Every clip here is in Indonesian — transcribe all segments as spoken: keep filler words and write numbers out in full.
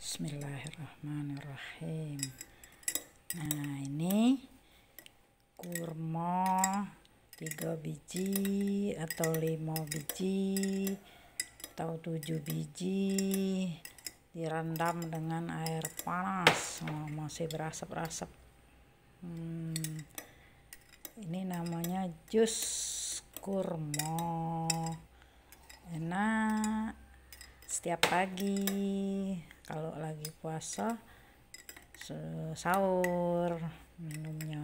Bismillahirrahmanirrahim. Nah, ini kurma tiga biji atau lima biji atau tujuh biji direndam dengan air panas. Oh, masih berasap-asap. Hmm, ini namanya jus kurma. Enak setiap pagi kalau lagi puasa sahur minumnya.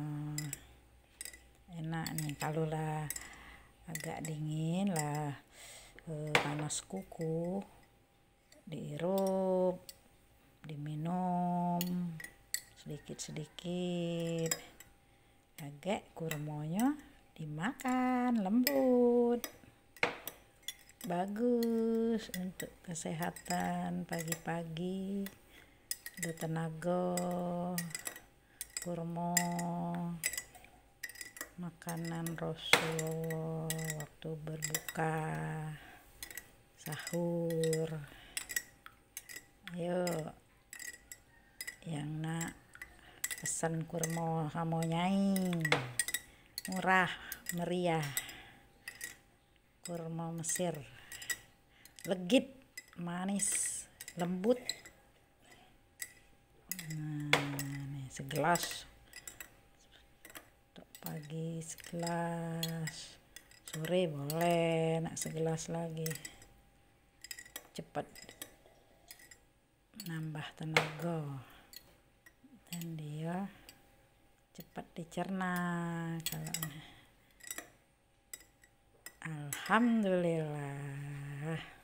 Enak nih kalau lah agak dingin lah, eh, panas kuku dihirup, diminum sedikit-sedikit. Agak kurmanya dimakan, lembut, bagus untuk kesehatan pagi-pagi, ada tenaga. Kurma makanan Rasul waktu berbuka sahur. Ayo yang nak pesan kurma sama Nyai, murah meriah, kurma Mesir, legit, manis, lembut. Nah, nih segelas untuk pagi, segelas sore boleh, nak segelas lagi, cepat nambah tenaga dan dia cepat dicerna. Kalau alhamdulillah.